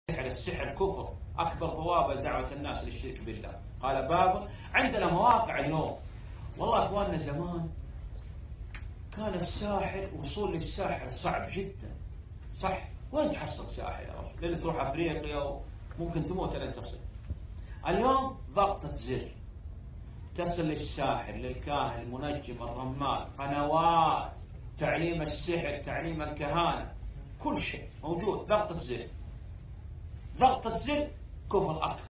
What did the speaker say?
السحر كفر، أكبر بوابة دعوة الناس للشرك بالله. قال باب عندنا مواقع اليوم. والله أخواننا زمان كان الساحر، وصول للساحر صعب جدا. صح، وين تحصل ساحر يا رجل؟ لين تروح أفريقيا وممكن تموت لين تصل. اليوم ضغطة زر تصل للساحر، للكاهن، المنجم، الرمال، قنوات تعليم السحر، تعليم الكهانة، كل شيء موجود. ضغطة زر، ضغطة زر، كفر أكبر.